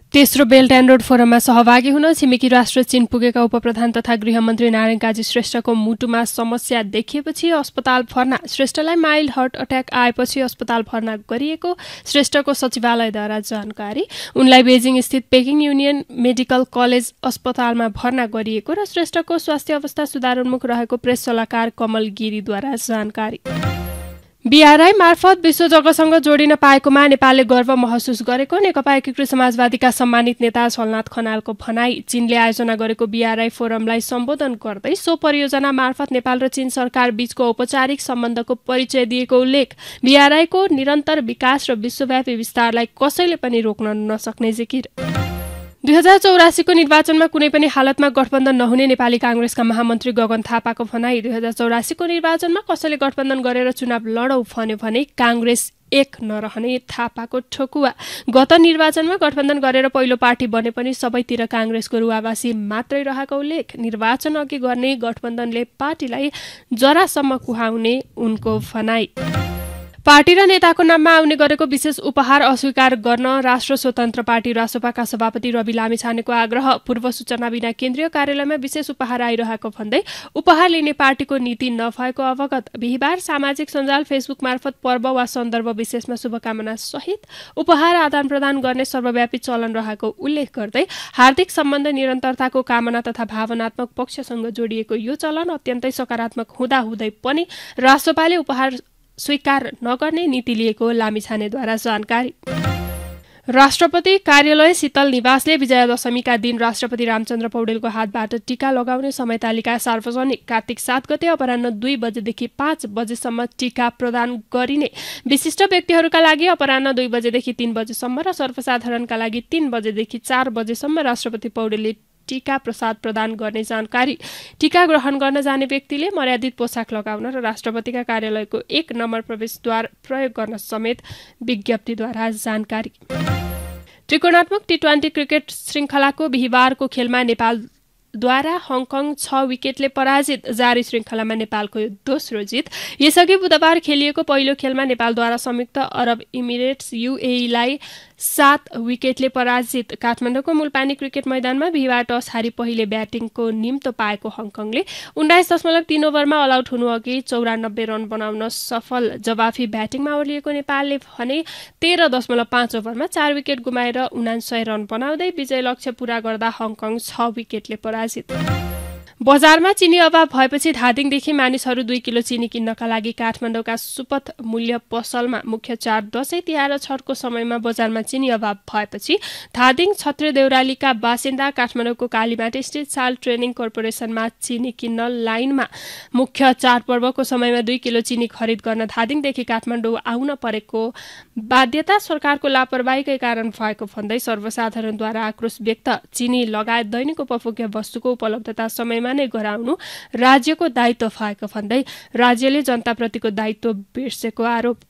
तेस्रो belt and road फोरममा सहभागी हुन छिमेकी राष्ट्र चीन पुगेका उपप्रधान तथा गृहमन्त्री नारायण काजी श्रेष्ठको मुटुमा समस्या देखिएपछि अस्पताल भर्ना। श्रेष्ठलाई माइल्ड हार्ट अट्याक आएपछि अस्पताल भर्ना गरिएको श्रेष्ठको सचिवालयद्वारा जानकारी। उनलाई बेजिङ स्थित पेकिङ युनियन मेडिकल कलेज अस्पतालमा भर्ना गरिएको र श्रेष्ठको स्वास्थ्य अवस्था सुधारोन्मुख रहेको प्रेस सल्लाहकार कमल गिरीद्वारा जानकारी। बीआरआई मार्फत विश्व जगतसँग जोडिन पाएकोमा नेपालले गर्व महसुस गरेको नेकपा एकीकृत समाजवादीका सम्मानित नेता झलनाथ खनालको भनाई। चीनले आयोजना गरेको बीआरआई फोरमलाई सम्बोधन गर्दै सो परियोजना मार्फत नेपाल र चीन सरकार बीचको औपचारिक सम्बन्धको परिचय दिएको उल्लेख। बीआरआईको निरन्तर विकास र विश्वव्यापी विस्तारलाई कसैले पनि रोक्न नसक्ने जिकिर। 2084 को निर्वाचनमा कुनै पनि हालतमा गठबन्धन नहुने नेपाली कांग्रेसका महामन्त्री गगन थापाको भनाई। 2084 को निर्वाचनमा कसैले गठबन्धन गरेर चुनाव लडौ भन्यो भने कांग्रेस एक नरहने थापाको ठोकुवा। गत निर्वाचनमा गठबन्धन गरेर पहिलो पार्टी बने पनि सबैतिर कांग्रेसको रुवावासी मात्रै रहेको उल्लेख। निर्वाचन अघि गर्ने गठबन्धनले पार्टीलाई जरासम्म कुहाउने उनको भनाई। पार्टी र नेताको नाममा आउने गरेको विशेष उपहार अस्वीकार गर्न राष्ट्र स्वतन्त्र पार्टी रासोपाका सभापति रवि लामिछानेको आग्रह। पूर्व सूचना बिना केन्द्रीय कार्यालयमा विशेष उपहार आइरहेको भन्दै उपहार लिने पार्टीको नीति नभएको अवगत। बिहिबार सामाजिक सञ्जाल फेसबुक मार्फत पर्व वा सन्दर्भ विशेषमा शुभकामना सहित उपहार आदान प्रदान गर्ने सर्वव्यापी चलन रहेको उल्लेख गर्दै हार्दिक सम्बन्ध निरन्तरताको कामना तथा भावनात्मक पक्षसँग जोडिएको यो चलन अत्यन्तै सकारात्मक हुँदाहुँदै पनि रासोपाले उपहार स्वीकार नगर्ने नीति लिएको लामिछानेद्वारा जानकारी। राष्ट्रपति कार्यालय शीतल निवासले विजयादशमीका दिन राष्ट्रपति रामचन्द्र पौडेलको हातबाट टीका लगाउने समय तालिका सार्वजनिक। कार्तिक 7 गते अपराह्न 2 बजेदेखि 5 बजेसम्म टीका प्रदान गरिने। विशिष्ट व्यक्तिहरूका लागि अपराह्न 2 बजेदेखि 3 बजेसम्म र सर्वसाधारणका लागि 3 बजेदेखि 4 बजेसम्म राष्ट्रपति पौडेलले टीका प्रसाद प्रदान गर्ने जानकारी। टीका ग्रहण गर्न जाने व्यक्तिले मर्यादित पोसाक लगाउन र राष्ट्रपतिका कार्यालयको 1 नम्बर प्रवेशद्वार प्रयोग गर्न समेत विज्ञप्तिद्वारा जानकारी। त्रिकोणात्मक टी20 क्रिकेट श्रृङ्खलाको बिहिबारको खेलमा नेपालद्वारा हङकङ 6 विकेटले पराजित। जारी श्रृङ्खलामा नेपालको दोस्रो जित। यसअघि बुधबार खेलिएको पहिलो खेलमा नेपालद्वारा संयुक्त अरब इमिरेट्स UAE-लाई 7 विकेटले पराजित। काठमाडौँको मूलपानी क्रिकेट मैदानमा बिहिबार टस हारी पहिले ब्याटिङको निम्तो पाएको हङकङले 19.3 ओभरमा अल आउट हुनुअघि 94 रन बनाउन सफल। जवाफी ब्याटिङमा ओर्लिएको नेपालले भने 13.5 ओभरमा 4 विकेट गुमाएर 79 रन बनाउँदै विजय लक्ष्य पूरा गर्दा हङकङ 6 विकेटले पराजित। बजारमा चिनी अभाव भएपछि धादिङदेखि मानिसहरू 2 किलो चिनी किन्नका लागि काठमाडौँका सुपथ मूल्य पसलमा मुख्य चाड दशैं तिहार र छठको समयमा बजारमा चिनी अभाव भएपछि धादिङ छत्रे देउरालीका बासिन्दा काठमाडौँको कालीमाटी स्थित साल ट्रेनिङ कर्पोरेसनमा चिनी किन्न लाइनमा। मुख्य चाडपर्वको समयमा 2 किलो चिनी खरिद गर्न धादिङदेखि काठमाडौँ आउन परेको बाध्यता सरकारको लापरवाहीकै कारण भएको भन्दै सर्वसाधारणद्वारा आक्रोश व्यक्त। चिनी लगायत दैनिक उपभोग्य वस्तुको उपलब्धता समयमा नै गराउनु राज्यको दायित्व भएको भन्दै राज्यले जनताप्रतिको दायित्व बिर्सेको आरोप।